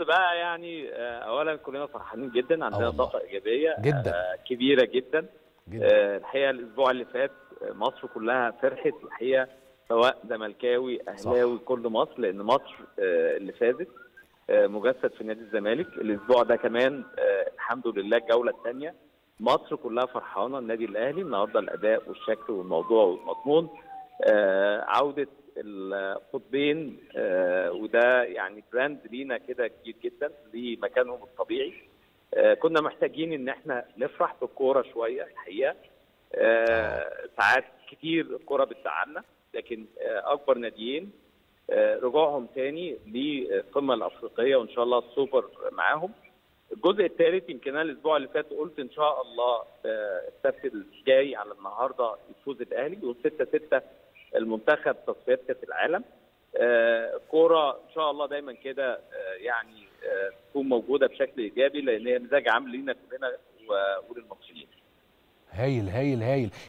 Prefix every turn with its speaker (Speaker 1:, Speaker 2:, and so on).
Speaker 1: بقى يعني اولا كلنا فرحانين جدا، عندنا
Speaker 2: والله
Speaker 1: طاقه ايجابيه
Speaker 2: جدا
Speaker 1: كبيره جدا.
Speaker 2: جدا.
Speaker 1: الحقيقه الاسبوع اللي فات مصر كلها فرحت الحقيقه، سواء زملكاوي اهلاوي
Speaker 2: صح.
Speaker 1: كل مصر، لان مصر اللي فازت مجسد في نادي الزمالك. الاسبوع ده كمان الحمد لله الجوله الثانيه مصر كلها فرحانه. النادي الاهلي النهارده الاداء والشكل والموضوع والمضمون، عوده القطبين، وده يعني براند لينا كده كبير جدا لمكانهم الطبيعي. كنا محتاجين ان احنا نفرح بالكوره شويه الحقيقه. ساعات كتير الكوره بتزعلنا، لكن اكبر ناديين رجوعهم تاني للقمه الافريقيه، وان شاء الله السوبر معاهم. الجزء الثالث يمكن انا الاسبوع اللي فات قلت ان شاء الله السبت الجاي على النهارده يفوز الاهلي، وال6-6 المنتخب تصفيات كاس العالم. الكوره ان شاء الله دايما كده يعني تكون موجوده بشكل ايجابي، لان هي مزاج عام لينا كلنا وللمصريين.
Speaker 2: هايل هايل هايل.